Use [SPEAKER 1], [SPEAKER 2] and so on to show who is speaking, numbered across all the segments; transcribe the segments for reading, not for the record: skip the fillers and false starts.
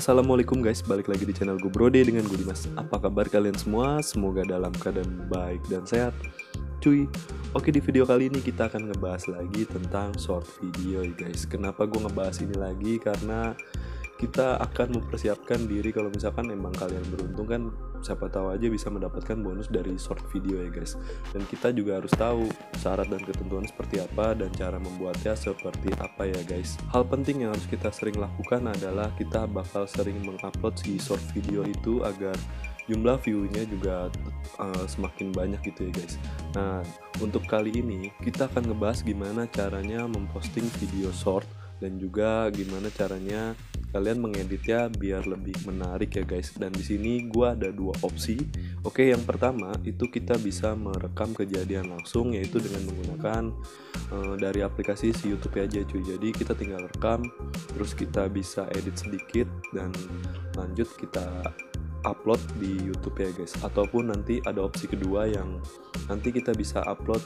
[SPEAKER 1] Assalamualaikum guys, balik lagi di channel gue Brode dengan gue Dimas. Apa kabar kalian semua? Semoga dalam keadaan baik dan sehat. Cuy, oke, di video kali ini kita akan ngebahas lagi tentang short video ya guys. Kenapa gue ngebahas ini lagi? Karena kita akan mempersiapkan diri kalau misalkan emang kalian beruntung kan, siapa tahu aja bisa mendapatkan bonus dari short video ya guys. Dan kita juga harus tahu syarat dan ketentuan seperti apa dan cara membuatnya seperti apa ya guys. Hal penting yang harus kita sering lakukan adalah kita bakal sering mengupload si short video itu agar jumlah view-nya juga semakin banyak gitu ya guys. Nah, untuk kali ini kita akan ngebahas gimana caranya memposting video short dan juga gimana caranya kalian mengeditnya biar lebih menarik ya guys. Dan di sini gua ada dua opsi. Oke, yang pertama itu kita bisa merekam kejadian langsung, yaitu dengan menggunakan dari aplikasi si YouTube aja cuy. Jadi kita tinggal rekam, terus kita bisa edit sedikit dan lanjut kita upload di YouTube ya guys. Ataupun nanti ada opsi kedua yang nanti kita bisa upload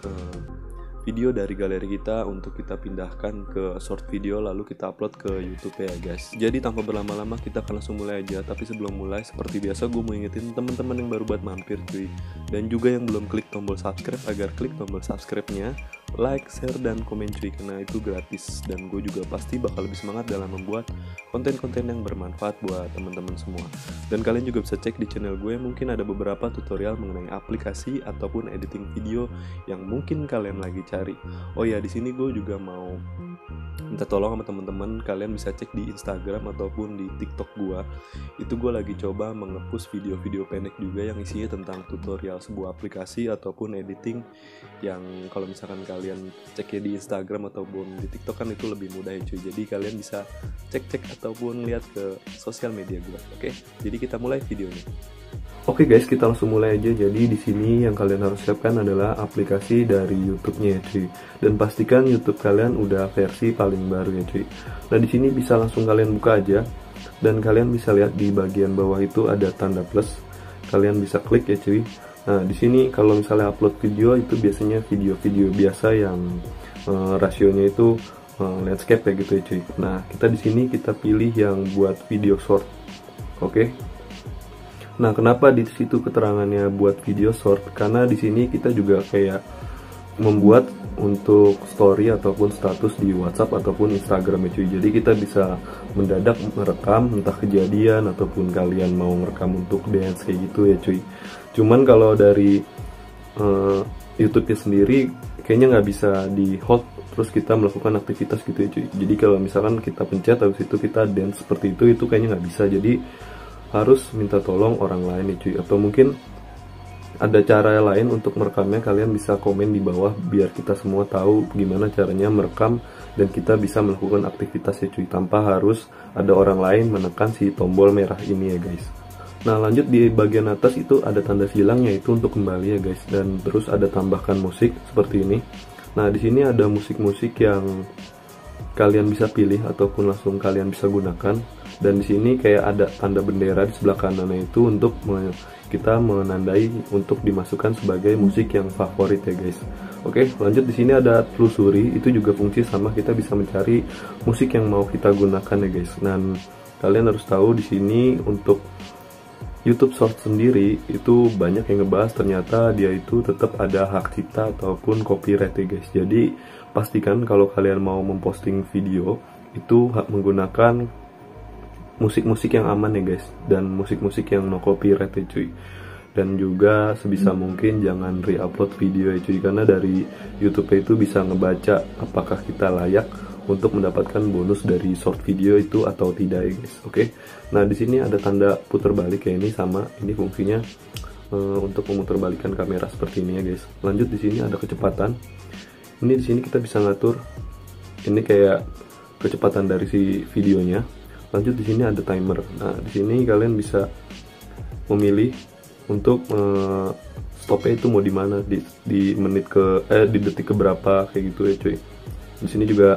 [SPEAKER 1] video dari galeri kita untuk kita pindahkan ke short video lalu kita upload ke YouTube ya guys. Jadi tanpa berlama-lama kita akan langsung mulai aja. Tapi sebelum mulai seperti biasa gue mau ingetin teman-teman yang baru buat mampir cuy, dan juga yang belum klik tombol subscribe agar klik tombol subscribe-nya, like, share, dan komen cuy, karena itu gratis dan gue juga pasti bakal lebih semangat dalam membuat konten-konten yang bermanfaat buat teman-teman semua. Dan kalian juga bisa cek di channel gue, mungkin ada beberapa tutorial mengenai aplikasi ataupun editing video yang mungkin kalian lagi cari. Oh ya, di sini gue juga mau minta tolong sama teman-teman, kalian bisa cek di Instagram ataupun di TikTok gue. Itu gue lagi coba mengepus video-video pendek juga yang isinya tentang tutorial sebuah aplikasi ataupun editing, yang kalau misalkan kalian ceknya di Instagram ataupun di TikTok kan itu lebih mudah ya cuy. Jadi kalian bisa cek-cek ataupun lihat ke sosial media gue. Oke, jadi kita mulai videonya. Oke guys, kita langsung mulai aja. Jadi di sini yang kalian harus siapkan adalah aplikasi dari YouTube-nya ya cuy. Dan pastikan YouTube kalian udah versi paling baru ya cuy. Nah, di sini bisa langsung kalian buka aja. Dan kalian bisa lihat di bagian bawah itu ada tanda plus. Kalian bisa klik ya cuy. Nah, di sini kalau misalnya upload video itu biasanya video-video biasa yang rasionya itu landscape ya gitu ya cuy. Nah, kita di sini kita pilih yang buat video short. Oke. Nah, kenapa di situ keterangannya buat video short? Karena di sini kita juga kayak membuat untuk story ataupun status di WhatsApp ataupun Instagram ya cuy. Jadi kita bisa mendadak merekam entah kejadian ataupun kalian mau merekam untuk dance kayak gitu ya cuy. Cuman kalau dari YouTube-nya sendiri kayaknya nggak bisa di hold terus kita melakukan aktivitas gitu ya cuy. Jadi kalau misalkan kita pencet habis itu kita dance seperti itu kayaknya nggak bisa. Jadi harus minta tolong orang lain nih cuy, atau mungkin ada cara lain untuk merekamnya. Kalian bisa komen di bawah biar kita semua tahu gimana caranya merekam dan kita bisa melakukan aktivitas ya cuy, tanpa harus ada orang lain menekan si tombol merah ini ya guys. Nah, lanjut di bagian atas itu ada tanda silang, yaitu untuk kembali ya guys, dan terus ada tambahkan musik seperti ini. Nah, di sini ada musik-musik yang kalian bisa pilih ataupun langsung kalian bisa gunakan. Dan di sini kayak ada tanda bendera di sebelah kanannya itu untuk kita menandai untuk dimasukkan sebagai musik yang favorit ya guys. Oke, lanjut di sini ada telusuri, itu juga fungsi sama, kita bisa mencari musik yang mau kita gunakan ya guys. Dan kalian harus tahu di sini untuk YouTube Short sendiri itu banyak yang ngebahas ternyata dia itu tetap ada hak cipta ataupun copyright ya guys. Jadi pastikan kalau kalian mau memposting video itu menggunakan musik-musik yang aman ya guys, dan musik-musik yang no copyright ya cuy. Dan juga sebisa mungkin jangan re-upload video ya cuy, karena dari YouTube itu bisa ngebaca apakah kita layak untuk mendapatkan bonus dari short video itu atau tidak ya guys. Oke. Nah, di sini ada tanda putar balik ya, ini sama, ini fungsinya untuk memutarbalikkan kamera seperti ini ya guys. Lanjut di sini ada kecepatan. Ini di sini kita bisa ngatur ini kayak kecepatan dari si videonya. Lanjut di sini ada timer. Nah, di sini kalian bisa memilih untuk stopnya itu mau di mana, di menit ke di detik ke berapa kayak gitu ya cuy. Di sini juga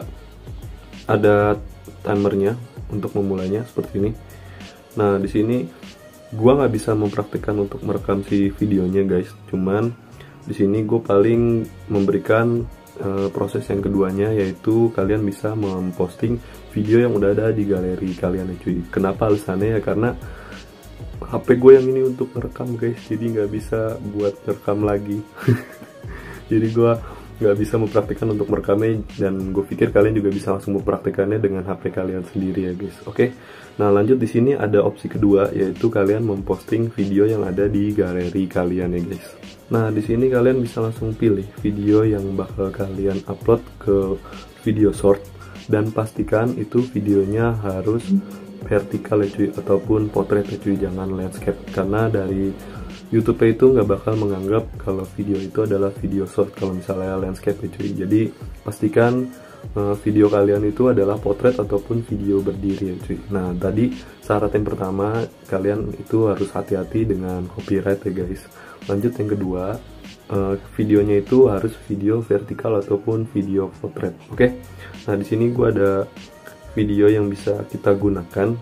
[SPEAKER 1] ada timernya untuk memulainya seperti ini. Nah, di sini gua nggak bisa mempraktikkan untuk merekam si videonya guys. Cuman di sini gue paling memberikan proses yang keduanya, yaitu kalian bisa memposting video yang udah ada di galeri kalian ya cuy. Kenapa alasannya? Ya karena HP gue yang ini untuk merekam guys, jadi nggak bisa buat rekam lagi. Jadi gue nggak bisa mempraktikkan untuk merekamnya, dan gue pikir kalian juga bisa langsung mempraktikannya dengan HP kalian sendiri ya guys. Oke, nah lanjut, di sini ada opsi kedua, yaitu kalian memposting video yang ada di galeri kalian ya guys. Nah di sini kalian bisa langsung pilih video yang bakal kalian upload ke video short, dan pastikan itu videonya harus vertikal ya cuy, ataupun potret ya cuy, jangan landscape, karena dari YouTube itu nggak bakal menganggap kalau video itu adalah video short kalau misalnya landscape ya cuy. Jadi pastikan video kalian itu adalah potret ataupun video berdiri ya cuy. Nah tadi syarat yang pertama, kalian itu harus hati-hati dengan copyright ya guys. Lanjut yang kedua, videonya itu harus video vertikal ataupun video potret. Oke. Nah di sini gue ada video yang bisa kita gunakan.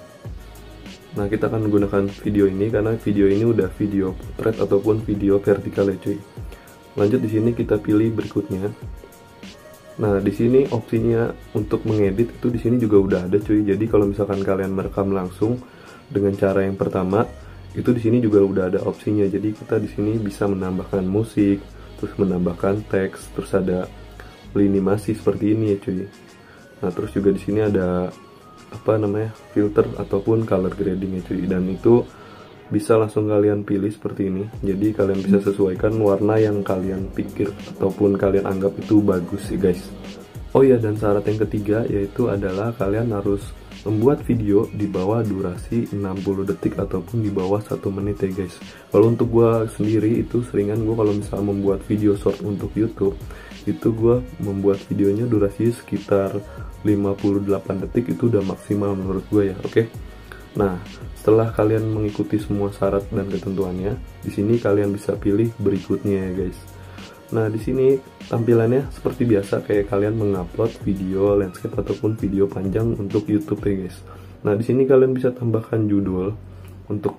[SPEAKER 1] Nah kita akan menggunakan video ini karena video ini udah video potret ataupun video vertikal ya cuy. Lanjut, di sini kita pilih berikutnya. Nah di sini opsinya untuk mengedit itu di sini juga udah ada cuy. Jadi kalau misalkan kalian merekam langsung dengan cara yang pertama, itu di sini juga udah ada opsinya. Jadi kita di sini bisa menambahkan musik, terus menambahkan teks, terus ada animasi seperti ini ya cuy. Nah terus juga di sini ada filter ataupun color grading ya cuy, dan itu bisa langsung kalian pilih seperti ini. Jadi kalian bisa sesuaikan warna yang kalian pikir ataupun kalian anggap itu bagus ya guys. Oh ya, dan syarat yang ketiga yaitu adalah kalian harus membuat video di bawah durasi 60 detik ataupun di bawah 1 menit ya guys. Kalau untuk gue sendiri itu seringan gue kalau misalnya membuat video short untuk YouTube, itu gue membuat videonya durasi sekitar 58 detik, itu udah maksimal menurut gue ya. Oke. Nah, setelah kalian mengikuti semua syarat dan ketentuannya, di sini kalian bisa pilih berikutnya ya guys. Nah, di sini tampilannya seperti biasa kayak kalian mengupload video landscape ataupun video panjang untuk YouTube ya guys. Nah, di sini kalian bisa tambahkan judul untuk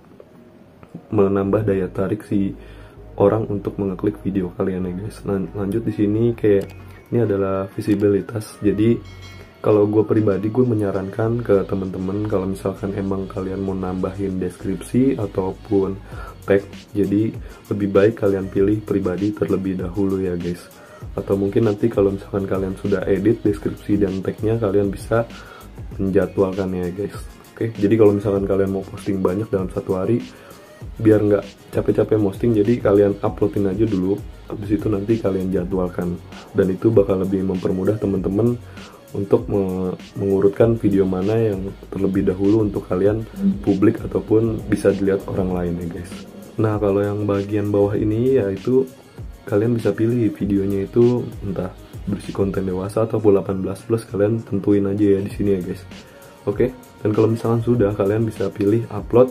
[SPEAKER 1] menambah daya tarik si orang untuk mengeklik video kalian ya guys. Nah, lanjut di sini kayak ini adalah visibilitas. Jadi kalau gue pribadi, gue menyarankan ke teman-teman kalau misalkan emang kalian mau nambahin deskripsi ataupun tag, jadi lebih baik kalian pilih pribadi terlebih dahulu ya guys. Atau mungkin nanti kalau misalkan kalian sudah edit deskripsi dan tagnya, kalian bisa menjadwalkan ya guys. Oke, jadi kalau misalkan kalian mau posting banyak dalam satu hari, biar nggak capek-capek posting, jadi kalian uploadin aja dulu, habis itu nanti kalian jadwalkan, dan itu bakal lebih mempermudah teman-teman untuk mengurutkan video mana yang terlebih dahulu untuk kalian publik ataupun bisa dilihat orang lain ya guys. Nah kalau yang bagian bawah ini, yaitu kalian bisa pilih videonya itu entah berisi konten dewasa atau 18+, kalian tentuin aja ya di sini ya guys. Oke, dan kalau misalkan sudah, kalian bisa pilih upload,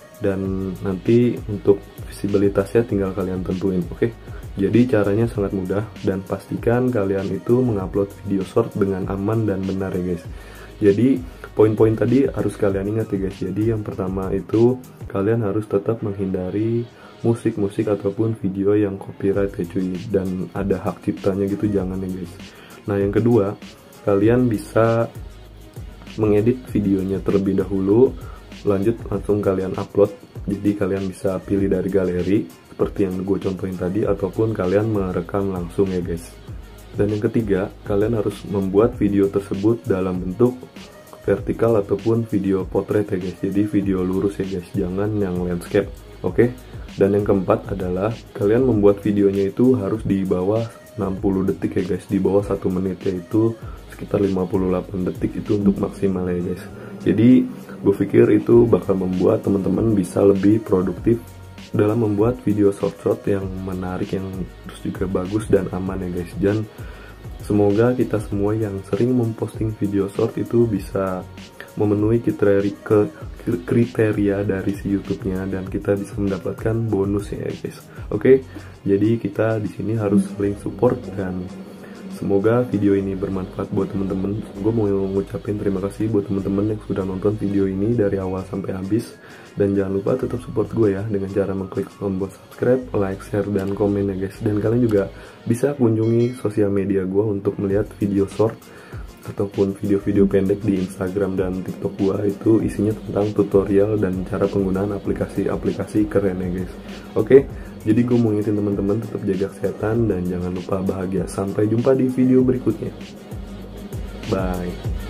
[SPEAKER 1] dan nanti untuk visibilitasnya tinggal kalian tentuin. Oke. Jadi caranya sangat mudah, dan pastikan kalian itu mengupload video short dengan aman dan benar ya guys. Jadi poin-poin tadi harus kalian ingat ya guys. Jadi yang pertama itu kalian harus tetap menghindari musik-musik ataupun video yang copyright ya cuy, dan ada hak ciptanya gitu, jangan ya guys. Nah yang kedua, kalian bisa mengedit videonya terlebih dahulu, lanjut langsung kalian upload. Jadi kalian bisa pilih dari galeri seperti yang gue contohin tadi, ataupun kalian merekam langsung ya guys. Dan yang ketiga, kalian harus membuat video tersebut dalam bentuk vertikal ataupun video potret ya guys. Jadi video lurus ya guys, jangan yang landscape. Oke. Dan yang keempat adalah kalian membuat videonya itu harus di bawah 60 detik ya guys, di bawah 1 menit, yaitu sekitar 58 detik itu untuk maksimal ya guys. Jadi gue pikir itu bakal membuat teman-teman bisa lebih produktif dalam membuat video short-short yang menarik, yang terus juga bagus dan aman ya guys. Dan semoga kita semua yang sering memposting video short itu bisa memenuhi kriteria dari si YouTube-nya, dan kita bisa mendapatkan bonus ya guys. Oke, jadi kita di sini harus saling support dan Semoga video ini bermanfaat buat temen-temen. Gue mau ngucapin terima kasih buat temen-temen yang sudah nonton video ini dari awal sampai habis. Dan jangan lupa tetap support gue ya dengan cara mengklik tombol subscribe, like, share, dan komen ya guys. Dan kalian juga bisa kunjungi sosial media gue untuk melihat video short ataupun video-video pendek di Instagram dan TikTok gua. Itu isinya tentang tutorial dan cara penggunaan aplikasi-aplikasi keren ya guys. Oke, jadi gue mau ngingetin teman-teman tetap jaga kesehatan dan jangan lupa bahagia. Sampai jumpa di video berikutnya. Bye.